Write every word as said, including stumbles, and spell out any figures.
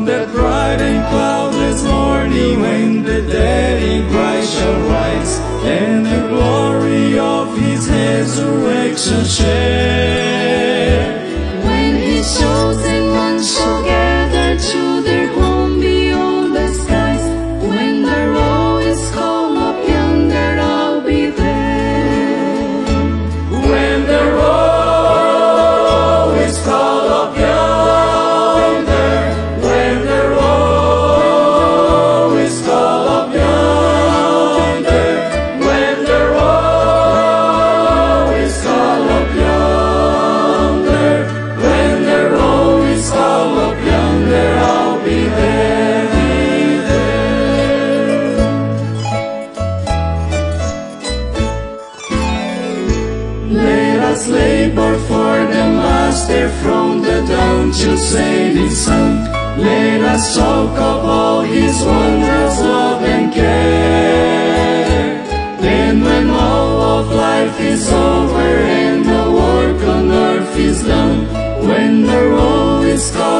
that bright and cloudless morning, when the dead in Christ shall rise, and the glory of His resurrection share. When His chosen ones shall gather to their home beyond the skies, when the roll is called up yonder, I'll be there. When the roll is called up yonder, when the roll is called up yonder, when the roll is called up yonder, when the roll is called up yonder, I'll be there, be there. Let us labor for the Master from the dawn till setting sun. Let us talk of all His wondrous love and care. Then when all of life is over and the work on earth is done, when the roll is called